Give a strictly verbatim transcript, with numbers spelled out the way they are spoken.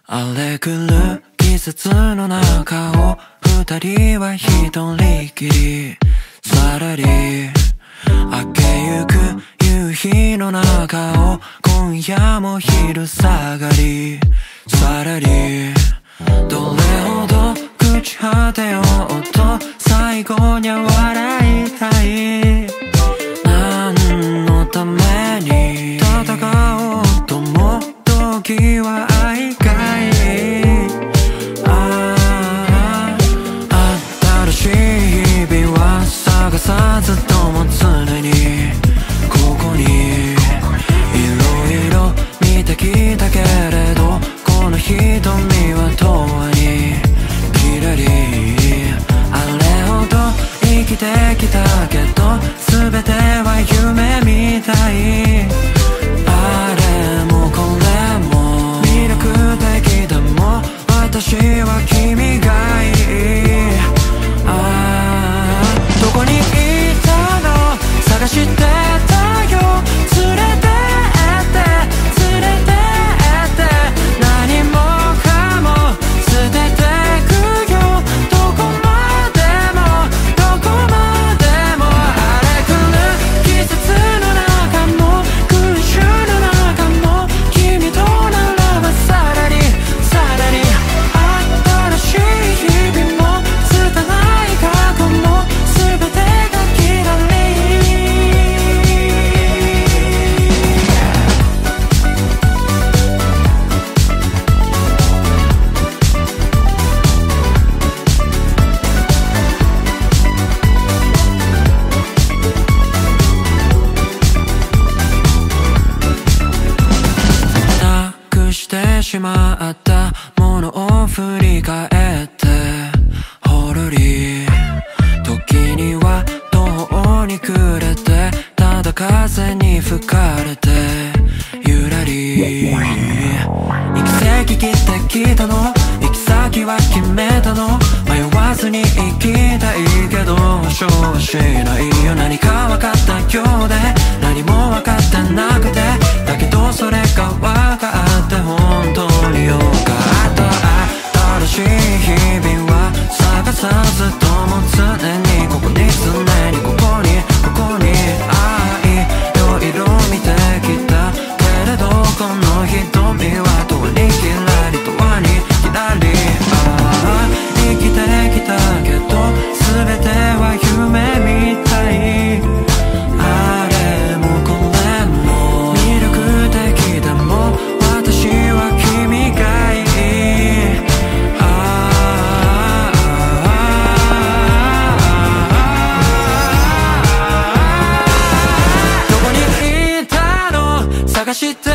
荒れ狂う季節の中を二人は一人きりさらり明けゆく夕日の中を今夜も昼下がりさらりどれほど朽ち果てようと最後には笑いたい何のために戦おうとも時は愛かいああ新しい日々は探さずとも常にここにいろいろ見てきたけれどこの瞳は永遠にきらりあれほど生きてきたけど全ては夢みたいあれもこれも魅力的でも私は君がいいああどこにいたの探してたよ連れてって連れてって何もかも捨ててくよどこまでもどこまでも荒れ狂う季節の中も空襲の中も君とならばさらにさらに新しい日々も拙い過去も全てがきらりなくしてしまったものを振り返ってほろり時には途方に暮れてただ風に吹かれてゆらり行き先切ってきたの行き先は決めたの迷わずに行きたいけど保証はしないよ何か分かったようで何も分かってなくてだけどそれが分かって本当によかった新しい日々は探さずとも常にここに常にここにここに愛いろいろ見てきたけれどこの瞳は遠にきらり遠にきらりああ生きてきたけど全ては夢みたいあれもこれも魅力的でも私は君がいいああどこにいたの探して